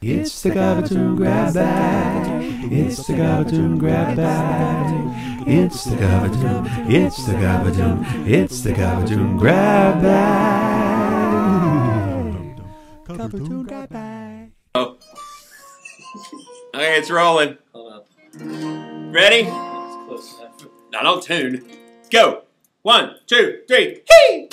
It's the Gabatoon Grab Bag. It's the Gabatoon Grab Bag. It's the Gabatoon. It's the Gabatoon. It's the Gabatoon Grab Bag. Gabatoon Grab Bag. Oh. Okay, it's rolling. Hold up. Ready? It's close enough. Now don't tune. Go. 1, 2, 3. Hey!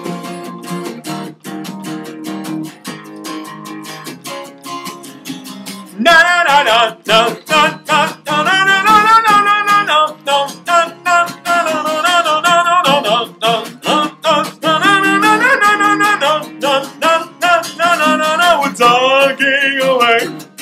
Na na na na na na na na na. We're talking away.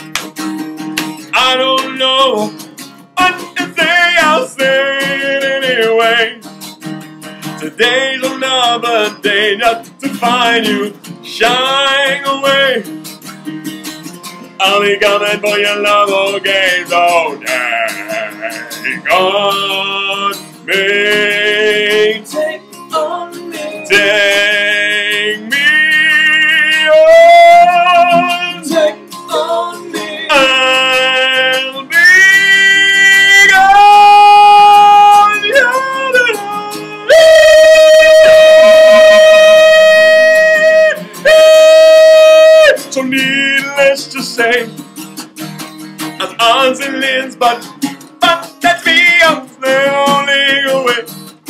I don't know what to say. I'll say it anyway. Today's another day just to find you shying away. I'll be coming for your love again, so take on me. Take on me. Take me on. Take on me. I'll be gone. So needless to say, I'm arms and limbs, but that me I'm slowly away.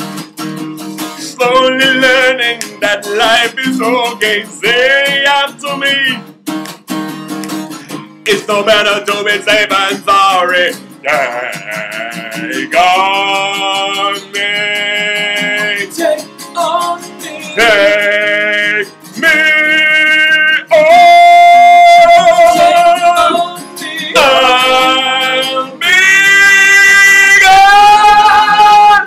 Slowly learning that life is okay. Say after me, it's no better to be safe and sorry. Take on me. Take on me. Take me on. I'll be gone.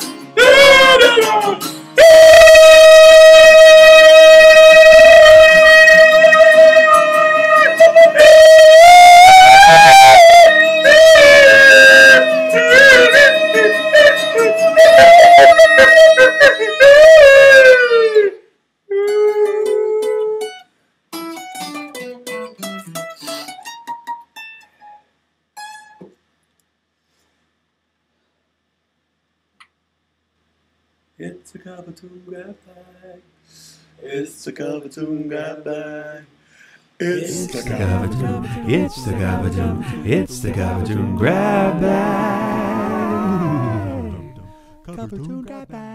It's a Gabatoon Grab Bag. It's a Gabatoon Grab Bag. It's the Gabatoon. It's the Gabatoon. It's the Gabatoon Grab Bag. Gabatoon Grab Bag.